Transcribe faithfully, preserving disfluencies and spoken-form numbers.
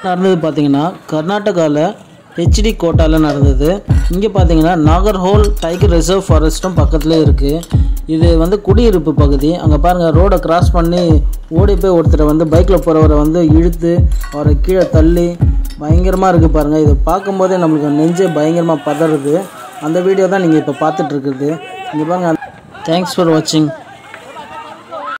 நடந்தது பார்த்தீங்கன்னா கர்நாடகாவில் ஹெச்டி கோட்டாவில் நடந்தது. இங்கே பார்த்தீங்கன்னா நாகர்ஹோல் டைகர் ரிசர்வ் ஃபாரஸ்ட்டும் பக்கத்துலேயே இருக்குது. இது வந்து குடியிருப்பு பகுதி. அங்கே பாருங்கள், ரோடை கிராஸ் பண்ணி ஓடி போய் ஒருத்தரை வந்து பைக்கில் போகிறவரை வந்து இழுத்து அவரை கீழே தள்ளி பயங்கரமாக இருக்குது பாருங்கள். இதை பார்க்கும்போதே நம்மளுக்கு நெஞ்சே பயங்கரமாக பதறுது. அந்த வீடியோ தான் நீங்கள் இப்போ பார்த்துட்ருக்குறது. இங்கே பாருங்கள். தேங்க்ஸ் ஃபார் வாட்சிங்.